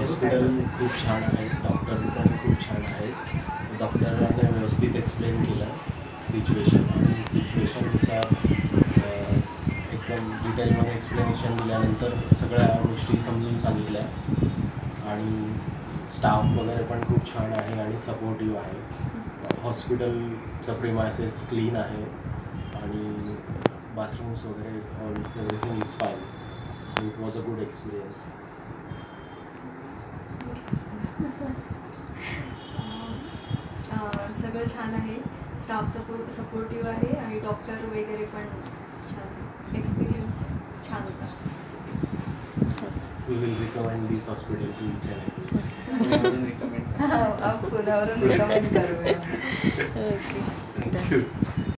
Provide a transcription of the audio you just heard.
Hospital खूप छान आहे, डॉक्टर पण खूप छान आहेत. डॉक्टरांनी व्यवस्थित एक्सप्लेन केलं सिच्युएशन आणि सिच्युएशननुसार एकदम डिटेलमध्ये एक्सप्लेनेशन दिल्यानंतर सगळ्या गोष्टी समजून सांगितल्या आणि स्टाफ वगैरे पण खूप छान आहे आणि सपोर्टिव्ह आहे. हॉस्पिटलचं प्रिमायसेस क्लीन आहे आणि बाथरूम्स वगैरे everything is fine. So it was a good experience. सगळं छान आहे, स्टाफ सपोर्टिव्ह आहे आणि डॉक्टर वगैरे पण छान. एक्सपिरियन्स छान होता. We will recommend this hospital to each and everyone. पुण्यावरून recommend करूया. Thank you.